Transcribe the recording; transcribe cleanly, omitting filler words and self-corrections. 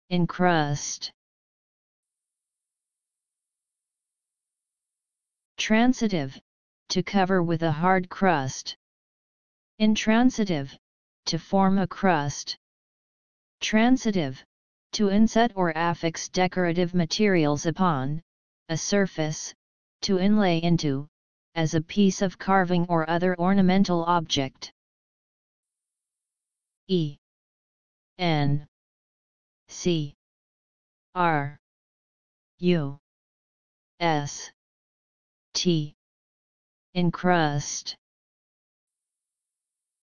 encrust. Transitive, to cover with a hard crust. Intransitive, to form a crust. Transitive, to inset or affix decorative materials upon a surface, to inlay into, as a piece of carving or other ornamental object. E N C R U S T encrust.